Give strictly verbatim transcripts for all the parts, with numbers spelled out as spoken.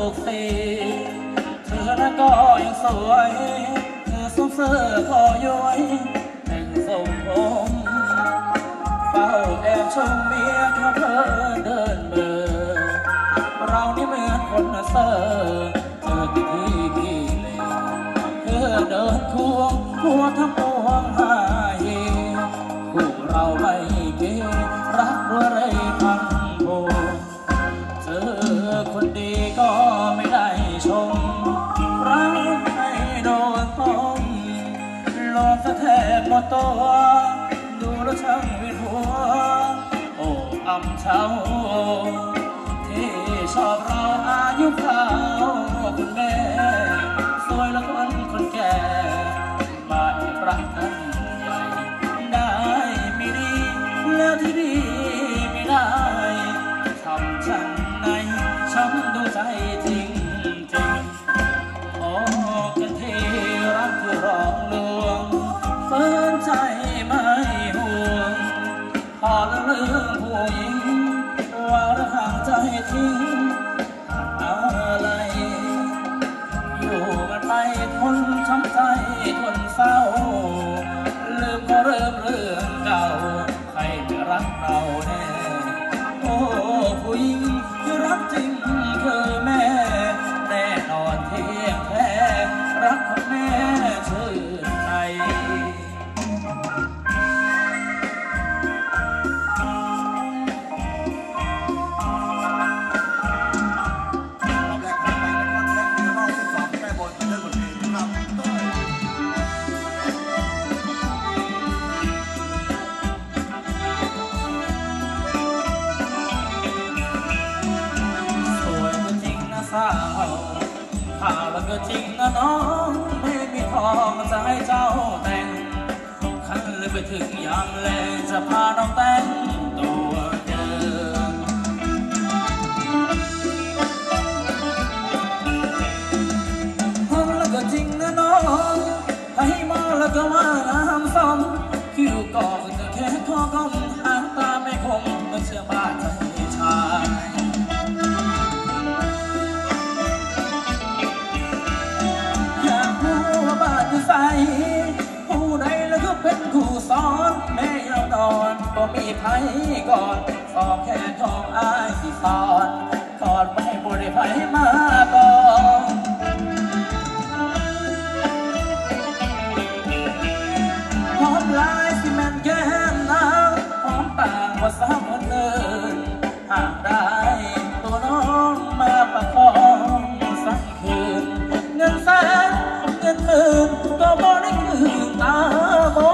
กสีเธอนั้นก็ยังสวยเธอสวมเสื้อคอย้อยแต่งทรงผมเฝ้าแอบชมเมียเขาเธอเดินเบอเรานี่เหมือนคนเซ่อเธอที่ที่กี่เลยเธอเดินควงหัวทั้งปวงหายคู่เราไม่เกรักว่าไรพังโบเธอคนดีก็ไม่ได้ชมรักให้โดนต้มลองสะแทกหมดตัวดูแล้วช่างวินหัวโอ้อำเช้าที่ชอบเราอายุขาวคุณแม่สวยและคนคนแก่มาแอบรักกันใหญ่ได้ไม่ดีแล้วที่ดีไม่ได้ทำฉันในช้ำดูใจจริงจริงออกกันทีรักที่รองลวงเฟินใจไม่ห่วงพอละเรื่องผู้หญิงว่าระห่างใจทิ้งอะไรอยู่มันไปทนช้ำใจทนเศร้าลืมก็เริ่มเรื่องเก่าใครไม่รักเราแน่โอ้ผู้หญิงที่รักจริงคือแม่แน่นอนเที่ยงแท้รักของแม่ชื่นใจข่าวแล้วก็จริงนะน้องไม่มีทองจะให้เจ้าแต่งขันเลยไปถึงยามแลงจะพาน้องแต่งตัวเดิมแล้วก็จริงนะน้องให้มาแล้วก็ว่าน้ำซ้ำคิ้วก่อก็แค่ข้อก้มหางตาไม่คมก็เชื่อบ้านใจชายใส่ผู้ใดแล้วก็เป็นคู่สอนแม่เรานอนก็มีไผก่อนสอบแค่ทองอายที่สอนก่อนไม่บุได้ไผมาก่อนหอมลายสิแม่นแก้มนางหอมต่างภาษาคนอื่นหากได้ตัวน้องมาประคองสักคืนเงินแสนเงินหมื่นก็บ่ได้คืนตาโม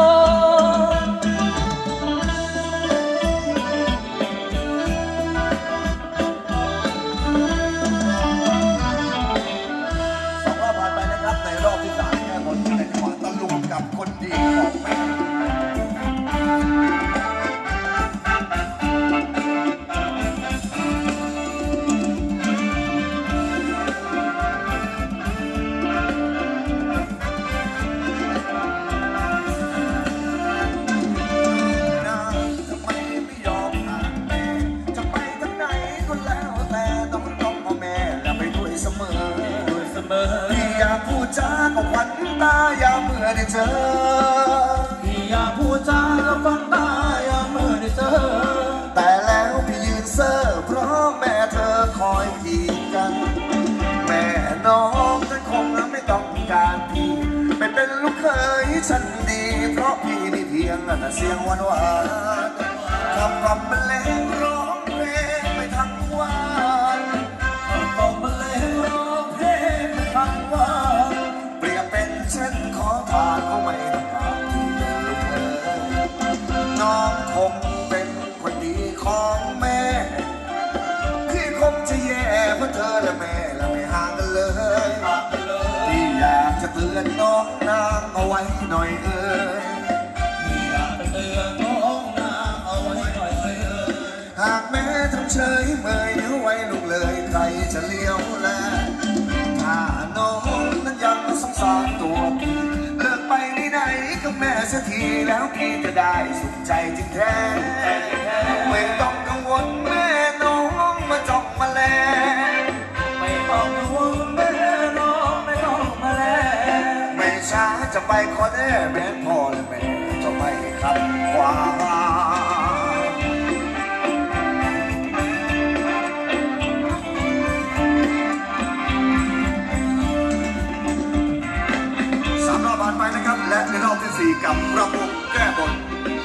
สองรอบผ่านไปนะครับในรอบที่สามแก้บนในจังหวะตะลุงกับคนดีของแม่พี่อยากพูดจากับขวัญตายามเมื่อได้เจอพี่อยากพูดจากับขวัญตายามเมื่อได้เจอแต่แล้วพี่ยืนเซ่อเพราะแม่เธอคอยกีดกันแม่น้องฉันคงไม่ต้องการพี่ไปเป็นลูกเขยฉันดีเพราะพี่นี่เพียงแต่เสียงหวานหวานคำคำบรรเลงร้องเพลงไปทั้งวันคำคำบรรเลงร้องเพลงไปทั้งวันเปรียบเป็นเช่นขอทานก็ไม่ต้องการที่เป็นลูกเขยน้องคงเป็นคนดีของแม่พี่คงจะแย่เพราะเธอและแม่และไม่ห่างกันเลยพี่อยากจะเตือนน้องนางเอาไว้หน่อยเอ่ยพี่อยากจะเตือนน้องนางเอาไว้หน่อยเอ่ยหากแม่ทำเฉยเมยเดี๋ยวไว้ลูกเลยใครจะเลี้ยวแลถ้าน้องนั้นยังสงสารตัวพี่เลิกไปไหนๆกับแม่สักทีแล้วพี่จะได้สุขใจจริงแท้ไม่ต้องกังวลแม่น้องมาจ้องมาแลไม่ไปขอแน่แม้พ่อและแม่จะไม่ขัดขวางสามรอบผ่านไปนะครับและในรอบที่สี่กับระบบแก้บน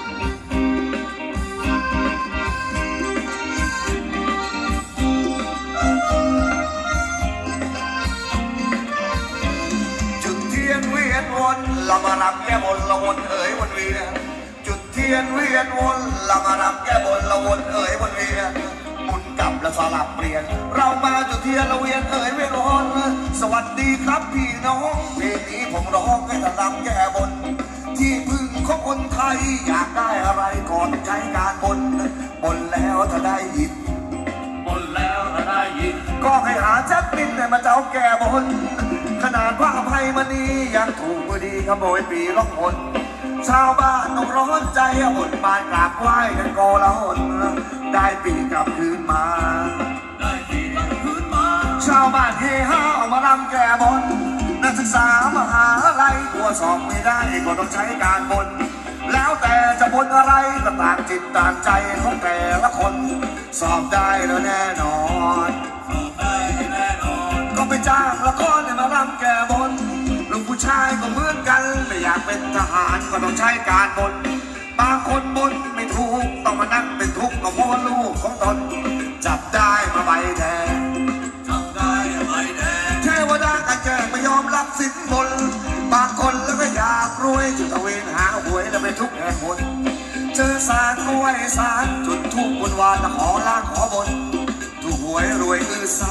เรามารำแก้บนละวนเอ๋ยวนเวียนจุดเทียนเวียนวนเรามารำแก้บนละวนเอ๋ยวนเวียนหมุนกลับและสลับเปลี่ยนเรามาจุดเทียนละเวียนเอ๋ยเวียนวนสวัสดีครับพี่น้องเพลงนี้ผมร้องให้ท่านรำแก้บนที่พึ่งของคนไทยอยากได้อะไรก่อนใช้การบนบนแล้วถ้าได้ยินบนแล้วถ้าได้ยินก็ให้หาจัดบินมาเจ้าแก้บนขนาดว่าอภัยมณียังถูกมือดีขโมยปีล็อกหนชาวบ้านต้องร้อนใจบนบานกราบไหว้กันโกลาหลได้ปีกลับคืนมาได้ปีกลับคืนมาชาวบ้านเฮฮาออกมารำแก้บนนักศึกษามหาลัยตัวสอบไม่ได้ก็ต้องใช้การบนแล้วแต่จะบนอะไรก็ต่างจิตต่างใจของแต่ละคนสอบได้แล้วแน่นอนสอบได้แน่นอนก็ไปจ้างละครมารำแก้บนลูกผู้ชายก็เหมือนกันไม่อยากเป็นทหารก็ต้องใช้การบนบางคนบนไม่ถูกต้องมานั่งเป็นทุกข์ก็เพราะลูกของตนจับได้มาใบแดงจับได้ใบแดงเทวดากันแกไม่ยอมรับสินบนบางคนแล้วก็อยากรวยจุดตะเวนหาหวยแล้วไปทุกแห่งบนเจอสารกล้วยสารจุดทุกบนวานขอลาขอบนถูกหวยรวยอือซา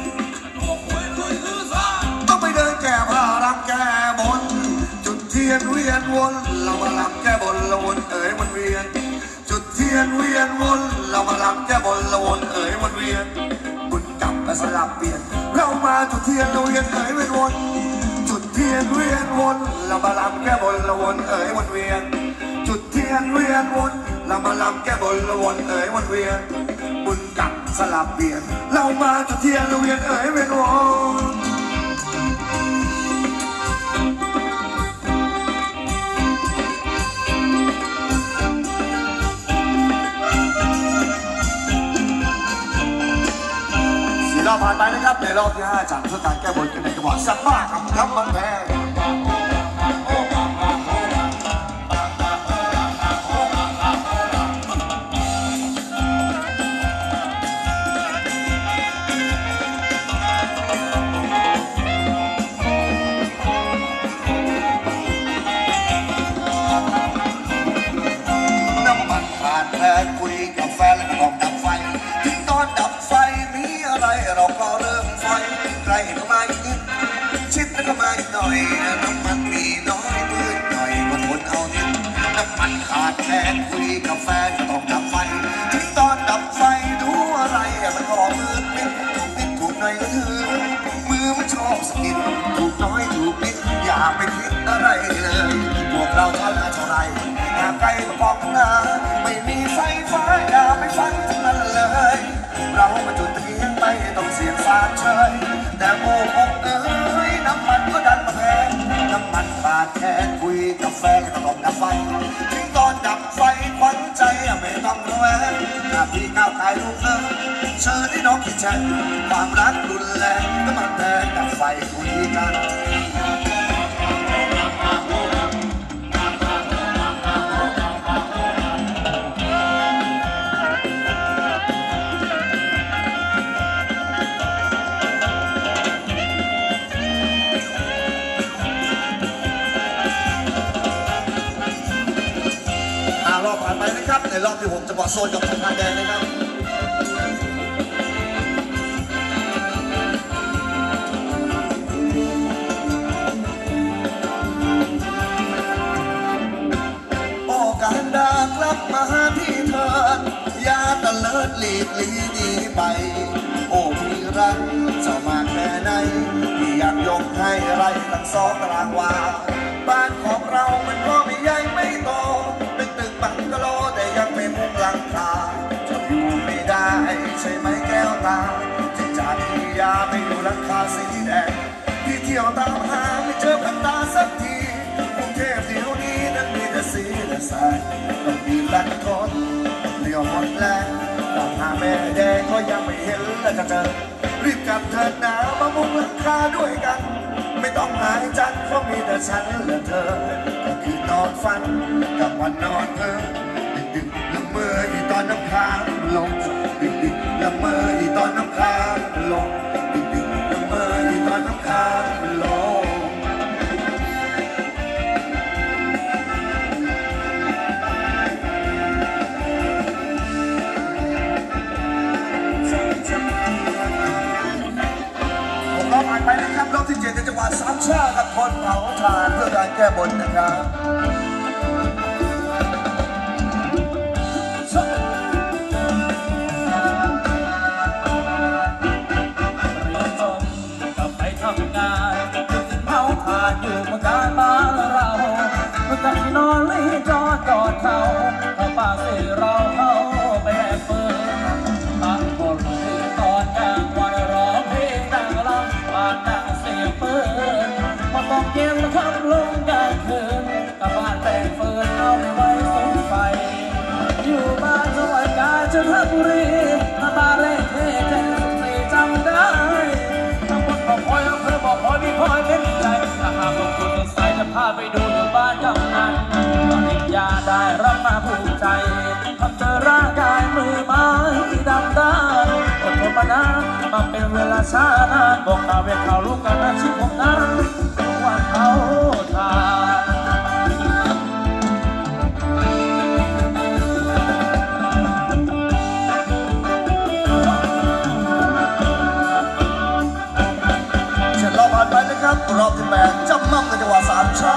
ต้องไปเดินแก้ผ้ารำแก้บนจุดเทียนเวียนวนเรามาลำแก้บนละวนเอ๋ยวนเวียนจุดเทียนเวียนวนเรามาลำแก้บนละวนเอ๋ยวนเวียนบุญกลับและสลับเปลี่ยนเรามาจุดเทียนละเวียนเอ๋ยเวียนวนจุดเทียนเวียนวนเรามาลำแก้บนละวนเอ๋ยวนเวียนจุดเทียนเวียนวนเรามาลำแก้บนละวนเอ๋ยวนเวียนบุญกลับสลับเปลี่ยนเรามาจุดเทียนละเวียนเอ๋ยเวียนวนเราผ่านไปนะครับในรอบที่ห้าจากเพื่อการแก้บนกันในจังหวัดสักบ้ากับคำมันแพงน้ำมันขาดแคลนคุยกับแฟนแล้วก็ต้องดับไฟทิ้งตอนดับไฟเราก็เริ่มไฟใกล้เข้ามาอีกนิดชิดแล้วก็มาอีกหน่อยน้ำมันมีน้อยมืดหน่อยก็ทนเอานิดน้ำมันขาดแคลนคุยกับแฟนก็ต้องดับไฟถึงตอนดับไฟดูอะไรมันก็มืดนิดถูกนิดถูกหน่อยก็ถือมือมันชอบสกินถูกน้อยถูกนิดอย่าไปคิดอะไรเลยพวกเราเท่านั้นเท่าไรหาใกล้ก็บอกนะไม่มีไฟฟ้าอย่าไปฟังทั้งนั้นเลยเรามาจุดเทียนไปต้องเสียงสาดเฉยแต่โอ้โหเอ้ยน้ำมันก็ดันมาแพงน้ำมันขาดแคลนคุยกับแฟนก็ต้องดับไฟถึงตอนดับไฟควันใจไม่ต้องระแวงถ้าพี่ก้าวกายลูกเลิกเชิญให้น้องคิดแช่ความรักรุนแรงน้ำมันแพงดับไฟคุยกันรอบผ่านไปนะครับในรอบที่หกจังหวัดโซนกับทางการแดงนะครับโอ้การดากลับมาหาพี่เถิดอย่าตะเลิดหลีกลีหนีไปโอ้พี่รักเจ้ามาแค่ไหนพี่อยากยกให้ไรตั้งสองตารางวาบ้านของเรามันก็ไม่ใหญ่ไม่โตเป็นตึกบังกะโลแต่ยังไม่มุงหลังคาจะอยู่ไม่ได้ใช่ไหมแก้วตาที่จากที่ยาไม่อยู่หลังคาสีแดงพี่เที่ยวตามหาไม่เจอพันตาสักทีคงแสงต้องมีแรงทนเลี้ยวหมดแรงตามหาแม่แดงก็ยังไม่เห็นแล้วจะเจอรีบกลับเถิดหนามามุงหลังคาด้วยกันไม่ต้องหายจันเพราะมีแต่ฉันและเธอก็คือนอนฝันกับวันนอนเธอดึกๆละเมออีตอนน้ำค้างลงดึกๆละเมออีตอนน้ำค้างลงดึกๆละเมออีตอนน้ำค้างลงรอบผ่านไปนะครับรอบที่เจ็ดในจังหวัดสามชากับคนเผาถ่านเพื่อการแก้บนนะครับอยู่เมืองการบ้านเราเมื่อกันที่นอนลีจอดกอดเขาเขาป่าสีเราเขาไปแอบเปิดตั้งบนที่ตอนกลางวันร้องเพลงดังลังปานดังเสียงปืนมาต้องเย็นขับลงกลางคืนกับบ้านแปลงเฟิร์นเอาไว้สมไฟอยู่บ้านจังหวัดกาญจนบุรีหน้าตาเล่เท่ใจสุดสีจำได้ทั้งหมดบอกคอยอำเภอบอกคอยมีคอยเป็นใจถ้าหากว่าคุณสดใสจะพาไปดูอยู่บ้านกำนันตอนนี้ยาได้รับมาภูมิใจทำเจอร่างกายมือไม้ที่ดำด้านอดทนมานานมาเป็นเวลาช้านานบอกดาวเวทเขาลูกกันอาชีพผมนั้นวันเขาทานไปนะครับรอบที่แปดจำมั่มในจังหวัดสามชา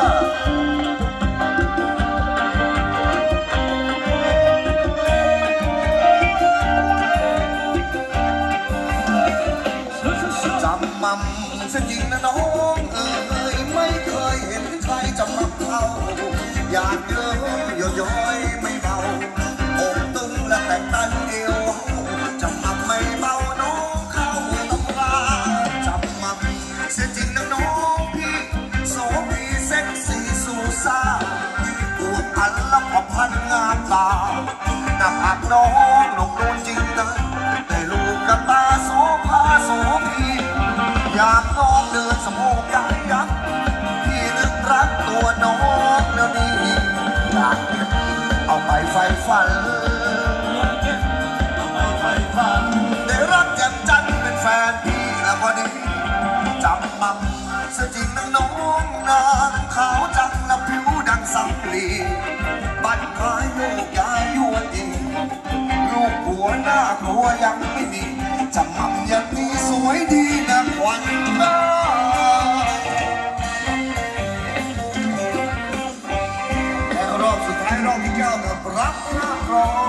จำมั่มเส้นจริงนะน้องเอ๋ยไม่เคยเห็นใครจำมั่มเขาอยากเยอะย้อยไม่เบาอกตึงและแต่งตันเอวจำมั่มไม่เบาน้องเข้าต้องลาจำมั่มเสียจริงนะน้องพี่โสพีเซ็กซี่สูซ่าอวบอันละพอพันงามตาหน้าผากน้องหลงโดนจริงนะแต่ลูกกับตาโสภาโสพีอยากน้องเดินสมองยักยักพี่นึกรักตัวน้องแล้วนี่อยากเก็บเอาไปไฟฝันเอาไปไฟฝันได้รักแจ่มจันเป็นแฟนพี่แล้วพอดีจำมั่มเสียจริงนะน้องนางขาวจังและผิวดังสังลีบัดคายโยกย้ายยั่วดีลูกหัวหน้ากลัวยังไม่มีจำมั่มยังมีสวยดีนะควันตาและรอบสุดท้ายรอบที่เก้ากับรับหน้ากรอง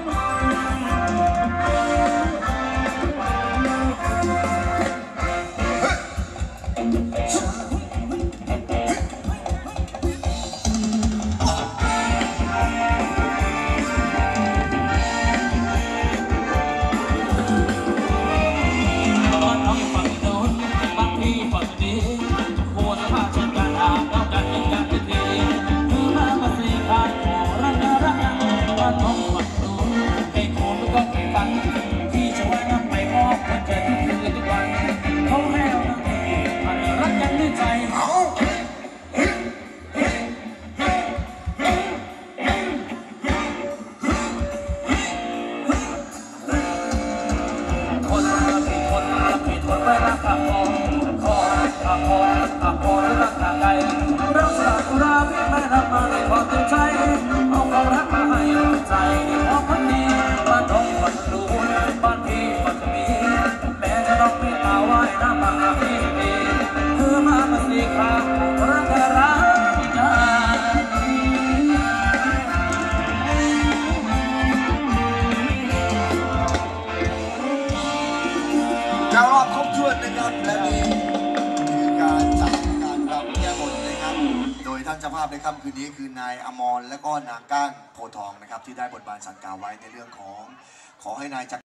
รอบครบถ้วนนะครับและนี่คือการจัดการรำแก้บนนะครับโดยท่านเจ้าภาพในค่ำคืนนี้คือนายอมรและก็นางก้านโพทองนะครับที่ได้บทบาทสังกาไว้ในเรื่องของขอให้นายจักร